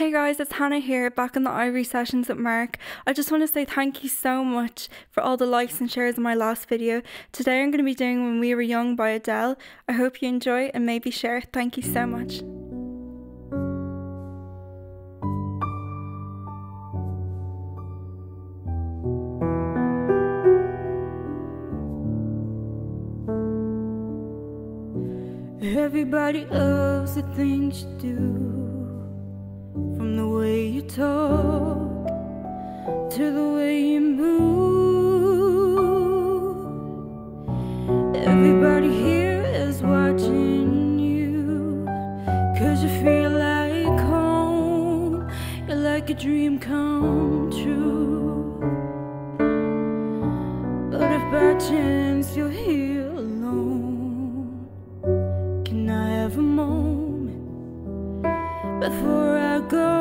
Hey guys, it's Hannah here, back in the Ivory Sessions with Mark. I just want to say thank you so much for all the likes and shares in my last video. Today I'm going to be doing When We Were Young by Adele. I hope you enjoy and maybe share. Thank you so much. Everybody loves the things you do, from the way you talk to the way you move. Everybody here is watching you, 'cause you feel like home. You're like a dream come true. But if by chance you're here alone, can I have a moment before I go?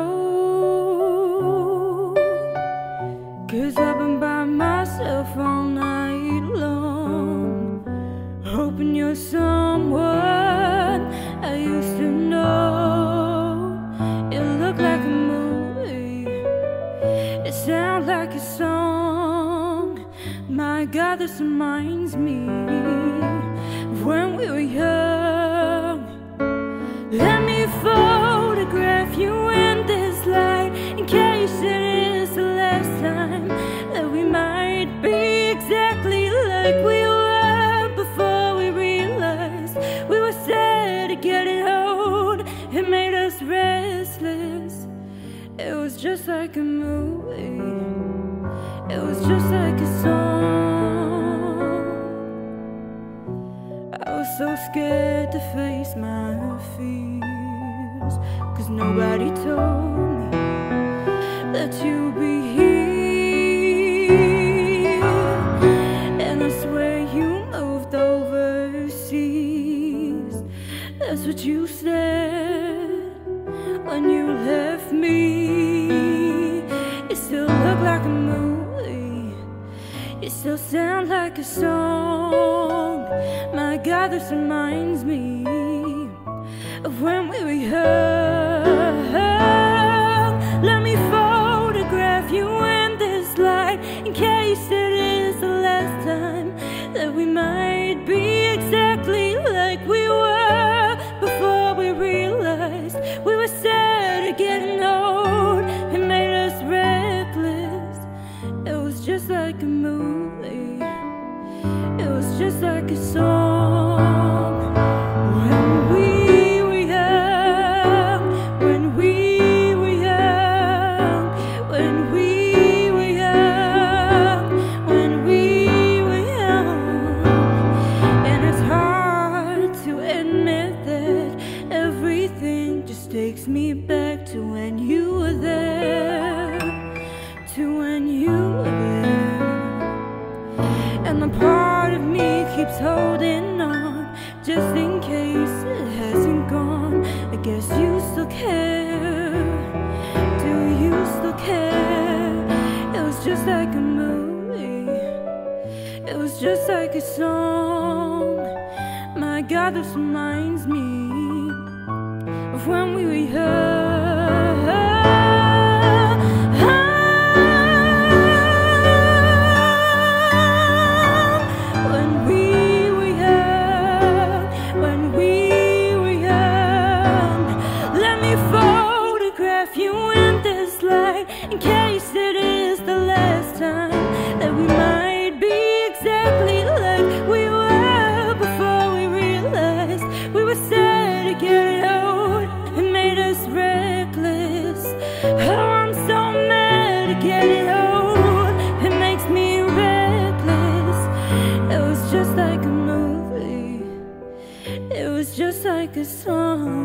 'Cause I've been by myself all night long, hoping you're someone I used to know. You look like a movie, it sounds like a song. My God, this reminds me of when we were young. Let me photograph you in this light, in case it is the last time that we might be exactly like we were before we realized we were sad to get it old. It made us restless. It was just like a movie, it was just like a song. I was so scared to face my fears, 'cause nobody told me that you'd be here. And I swear you moved overseas. That's what you said when you left me. You still look like a movie, you still sound like a song. My God, this reminds me of when we were young. Let me photograph you in this light, in case it is the last time that we might be exactly like we were before we realized we were sad at getting old. It made us reckless. It was just like a movie, it was just like a song. When we were young, when we were young, when we were young, when we were young. And it's hard to admit that everything just takes me back to when you were there, to when you were there. And the part of me keeps holding on, just in case it hasn't gone. I guess you still care. Do you still care? It was just like a movie, it was just like a song. My God, this reminds me of when we were young. When we were young, when we were young. Let me photograph you in this light, in case it is the last time that we might be exactly like we were before we realized we were sad to get it old. It made us reckless. Oh, I'm so mad to get it old. It makes me reckless. It was just like a movie, it was just like a song.